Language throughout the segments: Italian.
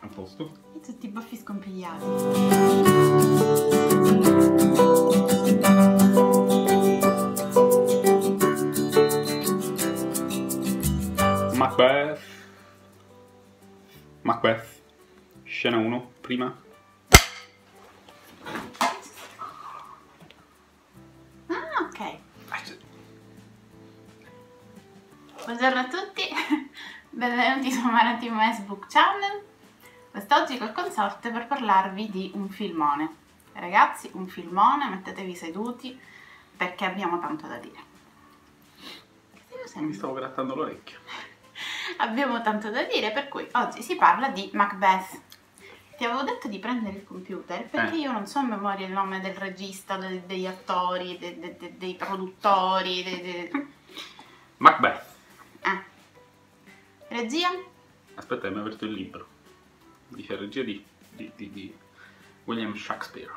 posto. E tutti i baffi scompigliati. Macbeth. Macbeth. Scena 1, prima. Ah, ok. Buongiorno a tutti, benvenuti su Maratimo Facebook Channel. Quest'oggi col consorte per parlarvi di un filmone. Ragazzi, un filmone, mettetevi seduti perché abbiamo tanto da dire. Mi stavo grattando l'orecchio. Abbiamo tanto da dire, per cui oggi si parla di Macbeth. Ti avevo detto di prendere il computer perché io non so a memoria il nome del regista, degli attori, dei produttori. Macbeth. Regia? Aspetta, mi ha aperto il libro. Dice regia di William Shakespeare.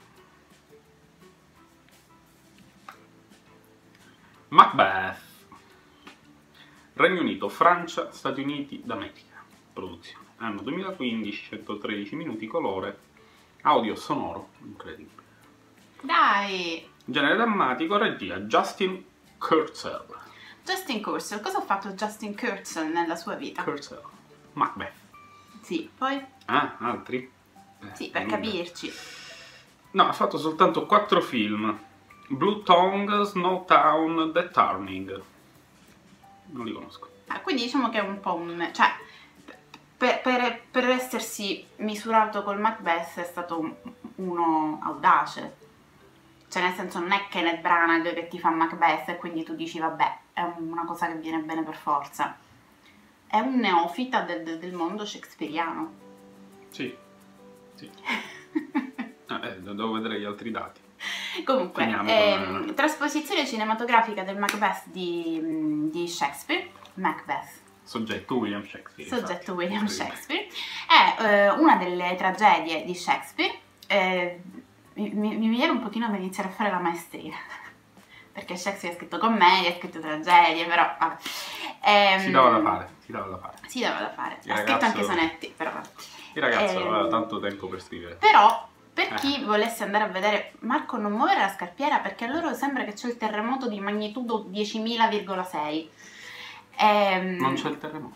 Macbeth. Regno Unito, Francia, Stati Uniti d'America. Produzione. Anno 2015, 113 minuti, colore, audio sonoro, incredibile. Dai! Genere drammatico, regia Justin Kurzel. Justin Kurzel, cosa ha fatto Justin Kurzel nella sua vita? Kurzel. Macbeth. Sì, poi? Ah, altri? Sì, per capirci. No, ha fatto soltanto 4 film. Blue Tongue, Snow Town, The Turning. Non li conosco. Quindi diciamo che è un po' un... cioè, per essersi misurato col Macbeth è stato uno audace. Cioè nel senso non è Kenneth Branagh che ti fa Macbeth e quindi tu dici vabbè, è una cosa che viene bene per forza. È un neofita del mondo shakespeariano. Sì. Devo vedere gli altri dati. Comunque, trasposizione cinematografica del Macbeth di Shakespeare. Macbeth. Soggetto William Shakespeare. Soggetto infatti. William Shakespeare. È una delle tragedie di Shakespeare. Mi viene un pochino da iniziare a fare la maestria. Perché Shakespeare ha scritto commedie, ha scritto tragedie, però vabbè. Si dava da fare. Ha scritto anche sonetti, però vabbè. Il ragazzo aveva tanto tempo per scrivere. Però, per chi volesse andare a vedere... Marco, non muovere la scarpiera perché a loro sembra che c'è il terremoto di magnitudo 10.000,6. Non c'è il terremoto.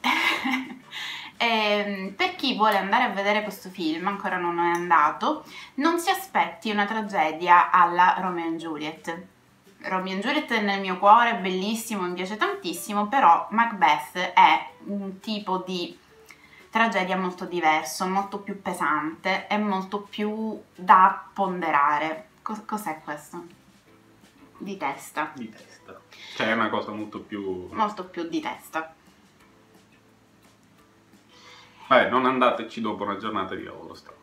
Per chi vuole andare a vedere questo film, ancora non è andato, non si aspetti una tragedia alla Romeo and Juliet. Romeo and Juliet è nel mio cuore, è bellissimo, mi piace tantissimo, però Macbeth è un tipo di tragedia molto diverso, molto più pesante e molto più da ponderare. Cos'è questo? Di testa. Di testa. Cioè è una cosa molto più... Molto più di testa. Vabbè, non andateci dopo una giornata di lavoro stancante.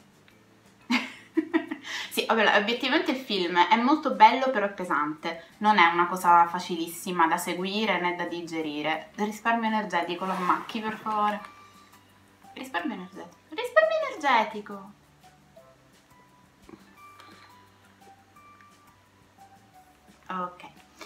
Sì, vabbè, obiettivamente il film è molto bello però è pesante. Non è una cosa facilissima da seguire né da digerire. Risparmio energetico, lo ammacchi per favore. Risparmio energetico. Risparmio energetico! Ok.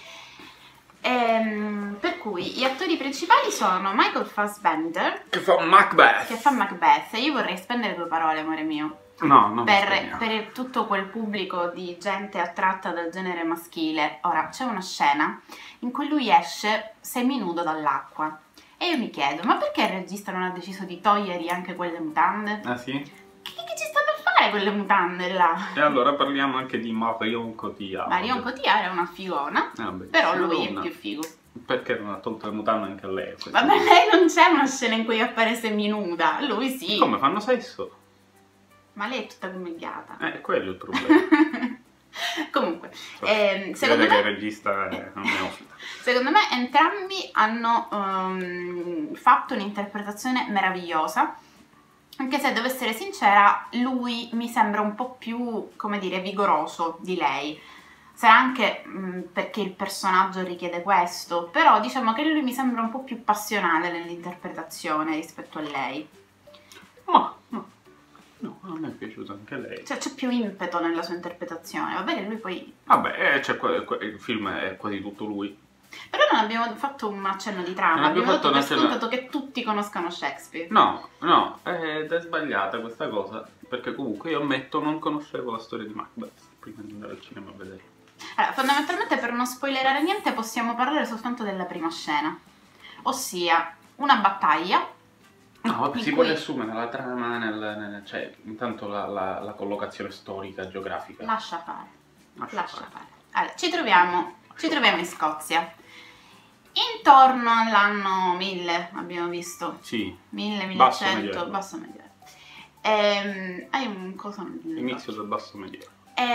Per cui gli attori principali sono Michael Fassbender, Che fa Macbeth. Io vorrei spendere 2 parole, amore mio. No, non per tutto quel pubblico di gente attratta dal genere maschile. Ora, c'è una scena in cui lui esce seminudo dall'acqua e io mi chiedo, ma perché il regista non ha deciso di togliergli anche quelle mutande? Ah sì? Che ci stanno a fare quelle mutande là? E allora parliamo anche di Marion Cotillard. Marion Cotillard è una figona, Vabbè, però lui figona. è più figo. Perché non ha tolto le mutande anche a lei? Vabbè, lei non c'è una scena in cui appare seminuda, lui sì. Come fanno sesso? Ma lei è tutta comediata. Quello è il problema. Comunque, Si secondo vede che il me, regista è un neofita. secondo me entrambi hanno fatto un'interpretazione meravigliosa, anche se devo essere sincera, lui mi sembra un po' più, come dire, vigoroso di lei. Sarà anche perché il personaggio richiede questo, però diciamo che lui mi sembra un po' più passionale nell'interpretazione rispetto a lei. Ma no, a me è piaciuta anche lei. Cioè c'è più impeto nella sua interpretazione, va bene, lui poi... Vabbè, il film è quasi tutto lui. Però non abbiamo fatto un accenno di trama, Non abbiamo abbiamo dato per fatto un accenno- scontato che tutti conoscano Shakespeare. No, no, ed è sbagliata questa cosa, perché comunque io ammetto non conoscevo la storia di Macbeth prima di andare al cinema a vedere. Allora, fondamentalmente per non spoilerare niente possiamo parlare soltanto della prima scena, ossia una battaglia. No, vabbè, in si cui- può riassumere la trama, cioè intanto la collocazione storica, geografica. Lascia fare. Lascia fare. Allora, ci troviamo in Scozia. Intorno all'anno 1000, abbiamo visto. Sì, 1000, Basso 1100, Medioevo. basso medioevo. Hai un cosa nel inizio del basso medioevo.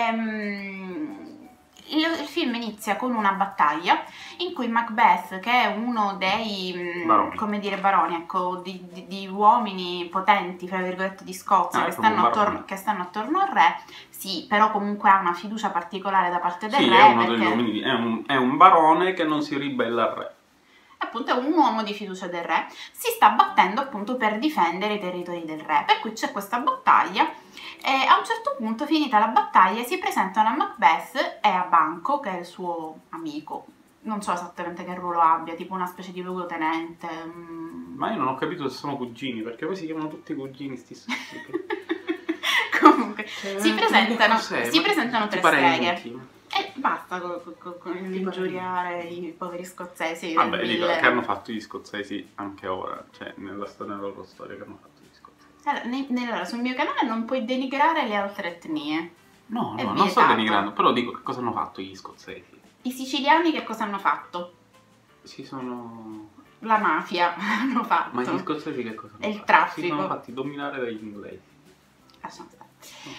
il film inizia con una battaglia in cui Macbeth, che è uno dei Baroni. come dire, baroni, ecco, di uomini potenti, fra virgolette, di Scozia, che stanno attorno al re, sì, però comunque ha una fiducia particolare da parte del Sì, re, è uno perché degli uomini, è un barone che non si ribella al re. appunto è un uomo di fiducia del re, si sta battendo appunto per difendere i territori del re, per cui c'è questa battaglia e a un certo punto, finita la battaglia, si presentano a Macbeth e a Banco, che è il suo amico, non so esattamente che ruolo abbia, tipo una specie di luogotenente. Ma io non ho capito se sono cugini, perché poi si chiamano tutti cugini stessi. Comunque, si presentano tre parenti. streghe. E basta con l'ingiuriare i poveri scozzesi. Vabbè, del dico, 1000. che hanno fatto gli scozzesi anche ora, cioè nella loro storia che hanno fatto gli scozzesi. Allora, sul mio canale non puoi denigrare le altre etnie. No, È no, non sto vietato. denigrando, però dico che cosa hanno fatto gli scozzesi. I siciliani che cosa hanno fatto? Si sono... La mafia hanno fatto. Ma gli scozzesi che cosa hanno E il fatto? traffico. Si sono fatti dominare dagli inglesi. Lasciamo stare.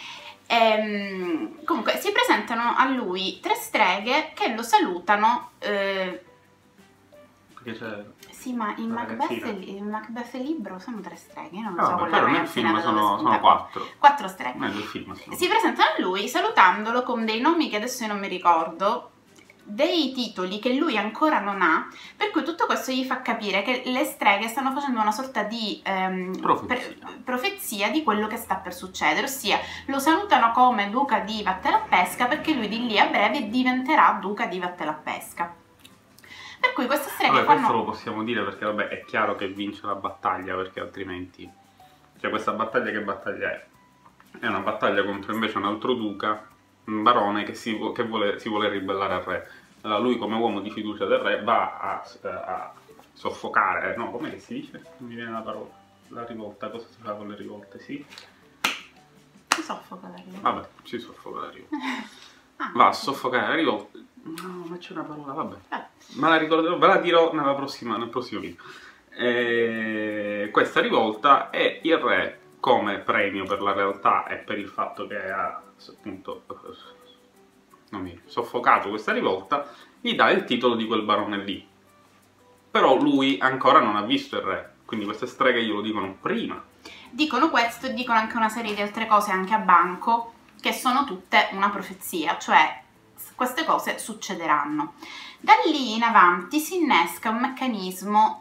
Comunque si presentano a lui tre streghe che lo salutano. Perché c'è... Sì, ma in La Macbeth, ragazzina. il Macbeth libro sono tre streghe, io non lo so. Vabbè, con la però nel ragazzina film da dove sono spunta. 4. Quattro streghe. Nel film sono Si presentano a lui salutandolo con dei nomi che adesso io non mi ricordo, dei titoli che lui ancora non ha, per cui tutto questo gli fa capire che le streghe stanno facendo una sorta di profezia di quello che sta per succedere, ossia lo salutano come duca di Vattelappesca perché lui di lì a breve diventerà duca di Vattelappesca. Per cui queste streghe Vabbè, fanno... questo lo possiamo dire perché vabbè, è chiaro che vince la battaglia, perché altrimenti... Cioè questa battaglia che battaglia è? È una battaglia contro invece un altro duca, un barone che si vuole ribellare al re. Allora lui come uomo di fiducia del re va a soffocare, no, come si dice? Non mi viene la parola. La rivolta, cosa si fa con le rivolte? Sì? Si soffoca la rivolta. Vabbè, si soffoca la rivolta. Va a soffocare la rivolta. No, ma c'è una parola, vabbè. Me la ricorderò, ve la dirò nel prossimo video. Questa rivolta è il re, come premio per la realtà e per il fatto che ha appunto soffocato questa rivolta, gli dà il titolo di quel barone lì. Però lui ancora non ha visto il re, quindi queste streghe glielo dicono prima. Dicono questo e dicono anche una serie di altre cose anche a Banco, che sono tutte una profezia, cioè queste cose succederanno. Da lì in avanti si innesca un meccanismo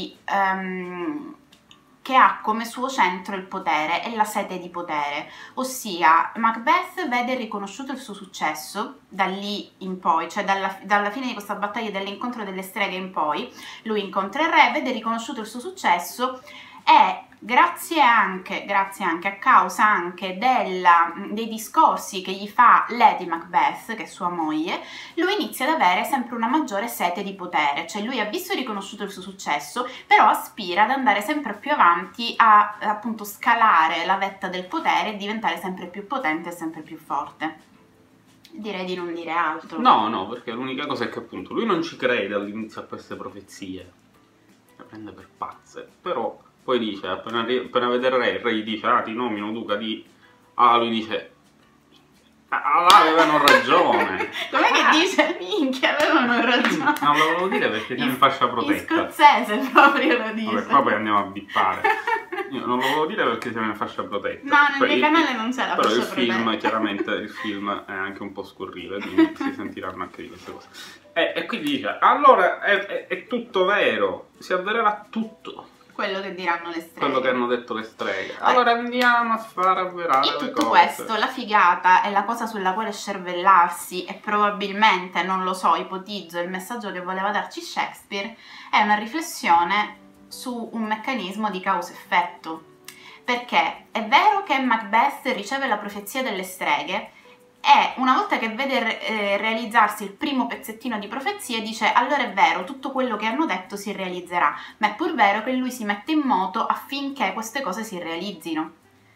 che ha come suo centro il potere e la sete di potere, ossia Macbeth vede riconosciuto il suo successo da lì in poi, cioè dalla fine di questa battaglia, dall'incontro delle streghe in poi, lui incontra il re, vede riconosciuto il suo successo e grazie anche a causa anche dei discorsi che gli fa Lady Macbeth, che è sua moglie, lui inizia ad avere sempre una maggiore sete di potere, cioè lui ha visto e riconosciuto il suo successo, però aspira ad andare sempre più avanti a appunto scalare la vetta del potere e diventare sempre più potente e sempre più forte. Direi di non dire altro. No, perché l'unica cosa è che appunto lui non ci crede all'inizio a queste profezie, le prende per pazze, però poi dice, appena vede il re gli dice, ti nomino duca di... lui dice, avevano ragione. Com'è che dice? Minchia, avevano ragione. Non lo volevo dire perché siamo in fascia protetta. In scozzese proprio lo dice. Vabbè, qua poi andiamo a bippare. Io non lo volevo dire perché siamo in fascia protetta. No, nel mio canale non c'è la però fascia il film, protetta. chiaramente, il film è anche un po' scurrile, quindi si sentiranno anche di queste cose. E quindi dice, allora è tutto vero, si avvererà tutto. quello che diranno le streghe. Quello che hanno detto le streghe. Allora andiamo a far avverare In le tutto cose. questo, la figata è la cosa sulla quale scervellarsi e probabilmente, non lo so, ipotizzo, il messaggio che voleva darci Shakespeare è una riflessione su un meccanismo di causa-effetto. Perché è vero che Macbeth riceve la profezia delle streghe e una volta che vede realizzarsi il primo pezzettino di profezie dice allora è vero, tutto quello che hanno detto si realizzerà, ma è pur vero che lui si mette in moto affinché queste cose si realizzino.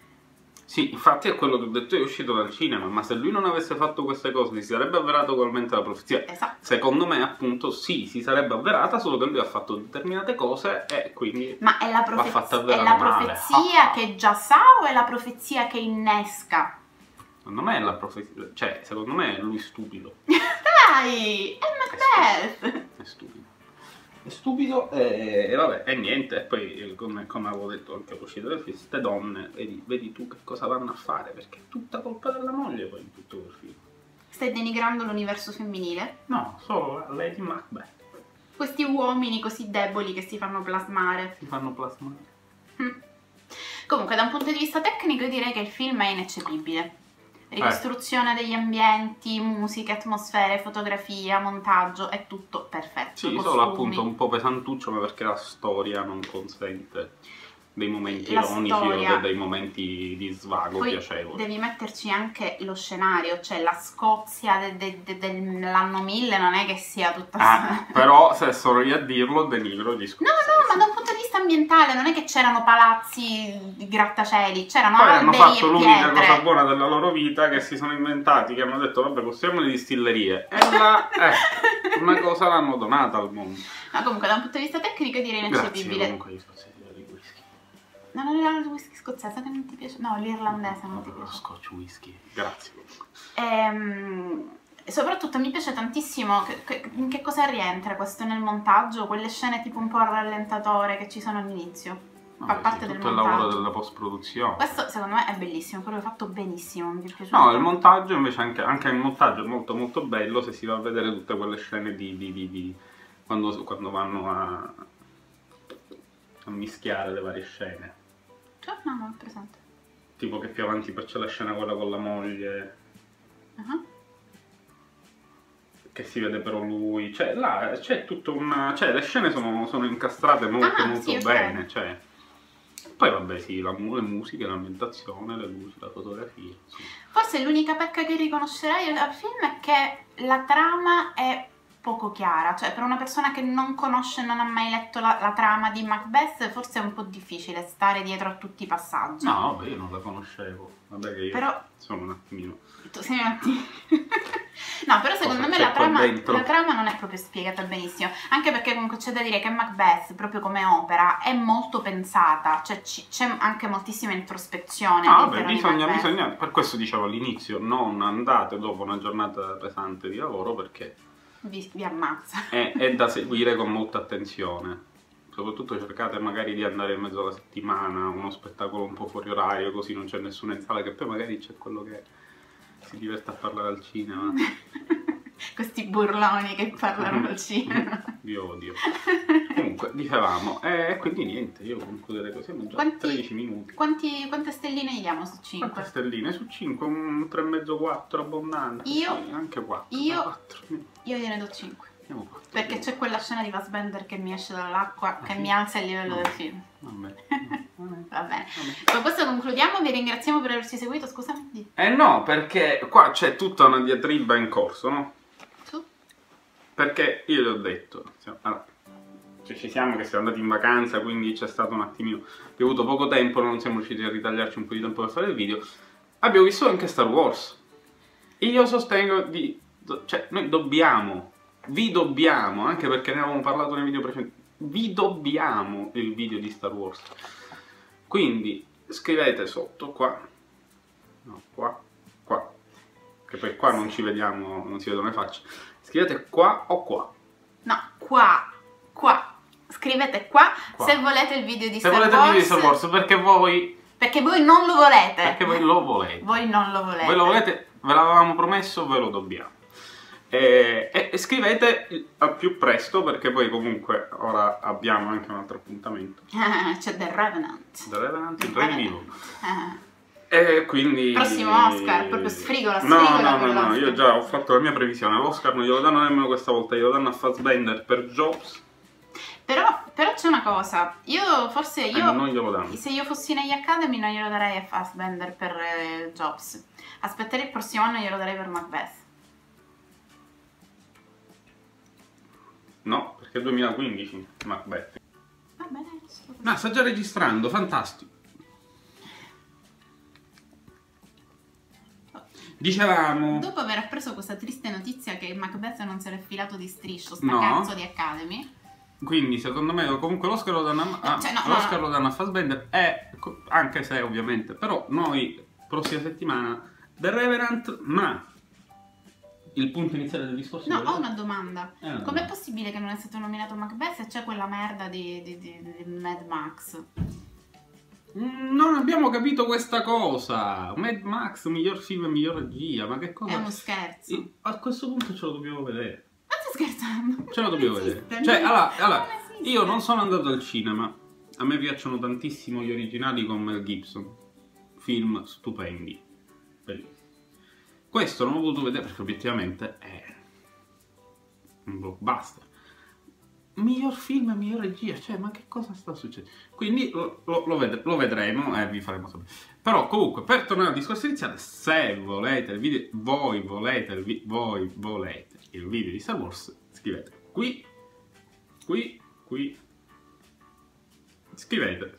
Sì, infatti è quello che ho detto, è uscito dal cinema, ma se lui non avesse fatto queste cose si sarebbe avverato ugualmente la profezia. Esatto. Secondo me appunto sì, si sarebbe avverata, solo che lui ha fatto determinate cose e quindi Ma è la, l'ha fatta è avverare la male. profezia che già sa o è la profezia che innesca? Secondo me è la profezia, cioè secondo me è lui stupido. Dai, è Macbeth! È stupido. È stupido e vabbè, e niente, e poi come avevo detto anche all'uscita del film, queste donne, vedi tu che cosa vanno a fare, perché è tutta colpa della moglie poi in tutto quel film. Stai denigrando l'universo femminile? No, solo Lady Macbeth. Questi uomini così deboli che si fanno plasmare. Si fanno plasmare. Comunque, da un punto di vista tecnico, io direi che il film è ineccepibile. Ricostruzione degli ambienti, musiche, atmosfere, fotografia, montaggio, è tutto perfetto. Sì, costumi. solo appunto un po' pesantuccio, ma perché la storia non consente dei momenti ironici o dei momenti di svago poi piacevoli. Devi metterci anche lo scenario, cioè la Scozia dell'anno 1000 non è che sia tutta... Però se sono io a dirlo denigro gli Scorsese. No, ma da un punto di vista ambientale non è che c'erano palazzi di grattacieli, c'erano poi hanno alberi fatto e l'unica pietre. cosa buona della loro vita, che si sono inventati, che hanno detto vabbè costruiamo le distillerie, e là una cosa l'hanno donata al mondo. Ma comunque da un punto di vista tecnico io direi Grazie ineccepibile. comunque agli scozzesi di whisky. No, non era il whisky scozzese che non ti piace? No, l'irlandese non ti Lo piace. scotch whisky, grazie. E soprattutto mi piace tantissimo in che cosa rientra questo nel montaggio, quelle scene tipo un po' al rallentatore che ci sono all'inizio. Fa parte del tutto il montaggio. lavoro della post-produzione. Questo secondo me è bellissimo, quello è fatto benissimo, mi è piaciuto. No, tanto. il montaggio invece anche il montaggio è molto molto bello se si va a vedere tutte quelle scene di quando vanno a mischiare le varie scene. Cioè, no, non ho presente. Tipo che più avanti poi c'è la scena quella con la moglie. Che si vede però lui, cioè là c'è tutta una... cioè le scene sono incastrate molto molto sì, bene, cioè... Poi vabbè sì, le musiche, l'ambientazione, le luci, la fotografia, insomma. Forse l'unica pecca che riconoscerei al film è che la trama è poco chiara, cioè per una persona che non conosce, non ha mai letto la trama di Macbeth, forse è un po' difficile stare dietro a tutti i passaggi. No, vabbè, io non la conoscevo, vabbè che io però sono un attimino... Tu sei un attimino... No, però secondo me la trama non è proprio spiegata benissimo, anche perché comunque c'è da dire che Macbeth, proprio come opera, è molto pensata, cioè c'è anche moltissima introspezione. No, vabbè, bisogna, per questo dicevo all'inizio, non andate dopo una giornata pesante di lavoro perché vi ammazza. È da seguire con molta attenzione. Soprattutto cercate magari di andare in mezzo alla settimana, uno spettacolo un po' fuori orario, così non c'è nessuno in sala, che poi magari c'è quello che si diverte a parlare al cinema. Questi burloni che parlano al cinema. Vi odio. Comunque, dicevamo, e quindi niente, io concluderei così, abbiamo già 13 minuti. Quante stelline gli diamo su 5? Quante stelline? Su 5, un 3,5-4 abbondante. Io? Sì, anche 4. Io gliene do 5. Perché c'è quella scena di Fassbender che mi esce dall'acqua, che mi alza il livello del film. Va bene. Con questo concludiamo, vi ringraziamo per averci seguito, scusami. No, perché qua c'è tutta una diatriba in corso, no? Su? Perché io gli ho detto, allora, ci siamo che siamo andati in vacanza, quindi c'è stato un attimino, abbiamo avuto poco tempo, non siamo riusciti a ritagliarci un po' di tempo per fare il video. Abbiamo visto anche Star Wars. Io sostengo cioè noi vi dobbiamo, anche perché ne avevamo parlato nei video precedenti, vi dobbiamo il video di Star Wars. Quindi scrivete sotto qua, no, qua, che poi qua non ci vediamo, non si vedono le facce. Scrivete qua o qua? No, qua. Scrivete qua se volete il video di Star Wars. Se volete il video di Star Wars, perché voi non lo volete. Perché voi lo volete. Voi non lo volete. Voi lo volete, ve l'avevamo promesso, ve lo dobbiamo. E scrivete al più presto, perché poi comunque ora abbiamo anche un altro appuntamento. C'è The Revenant. The Revenant, il The Re Revenant. vivo. E quindi... Prossimo Oscar, proprio sfrigola No, io già ho fatto la mia previsione. L'Oscar non glielo danno nemmeno questa volta, glielo danno a Fassbender per Jobs. Però c'è una cosa, Non glielo danno. se io fossi negli Academy non glielo darei a Fassbender per Jobs. Aspetterei il prossimo anno e glielo darei per Macbeth. No, perché è 2015, Macbeth. Va bene, adesso. Ma sta già registrando, fantastico. Dicevamo... Dopo aver appreso questa triste notizia che Macbeth non se l'è filato di striscio, sta No. cazzo di Academy. Quindi secondo me comunque l'Oscar lo danno l'Oscar lo danno a Fassbender, anche se ovviamente, però noi prossima settimana The Revenant, ma il punto iniziale del discorso... No, ho una domanda. Una Com'è domanda. possibile che non è stato nominato Macbeth e c'è quella merda di Mad Max? Non abbiamo capito questa cosa. Mad Max, miglior film e miglior regia, ma che cosa? È uno scherzo. A questo punto ce lo dobbiamo vedere. Ma stai scherzando? Ce lo dobbiamo Non vedere. esiste, Cioè, non esiste. io non sono andato al cinema. A me piacciono tantissimo gli originali con Mel Gibson. Film stupendi. Bellissimi. Questo non l'ho voluto vedere perché obiettivamente è un blockbuster. Miglior film e miglior regia, cioè, ma che cosa sta succedendo? Quindi lo vedremo e vi faremo sapere. Però comunque, per tornare al discorso iniziale, se volete il video, voi volete il video di Star Wars, scrivete qui, scrivete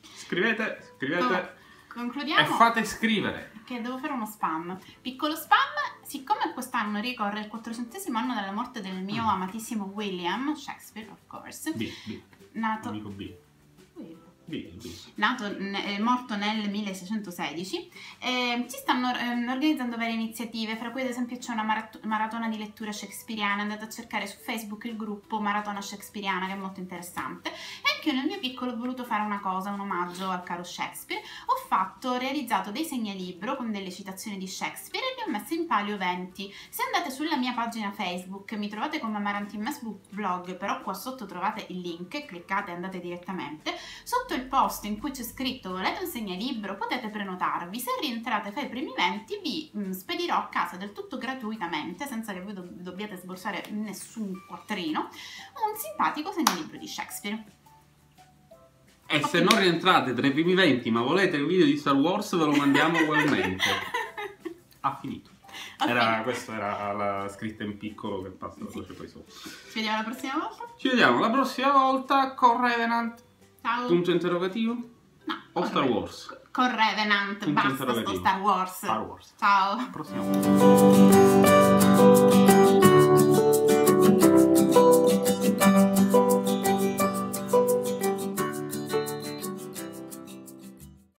Concludiamo. e fate scrivere. Che devo fare uno spam. Piccolo spam, siccome quest'anno ricorre il 400° anno della morte del mio amatissimo William Shakespeare, of course, nato... Amico B. Morto nel 1616, si stanno organizzando varie iniziative, fra cui ad esempio c'è una maratona di lettura shakespeariana. Andate a cercare su Facebook il gruppo Maratona Shakespeariana, che è molto interessante. E anche io nel mio piccolo ho voluto fare una cosa, un omaggio al caro Shakespeare. Ho realizzato dei segnalibro con delle citazioni di Shakespeare e li ho messi in palio 20. Se andate sulla mia pagina Facebook mi trovate come Amaranti in Mess Blog, però qua sotto trovate il link, cliccate e andate direttamente. Sotto il post in cui c'è scritto volete un segnalibro potete prenotarvi. Se rientrate fra i primi 20 vi spedirò a casa del tutto gratuitamente, senza che voi dobbiate sborsare nessun quattrino, un simpatico segnalibro di Shakespeare. E se non rientrate tra i primi 20 ma volete il video di Star Wars ve lo mandiamo ugualmente. Ha finito. Questa era la scritta in piccolo che passa la voce poi sopra. Ci vediamo la prossima volta? Ci vediamo la prossima volta con Revenant. Ciao. Punto interrogativo? No. O Star Wars? Con Revenant, Punto basta sto interrogativo. Star Wars. Star Wars. Ciao. Prossima volta.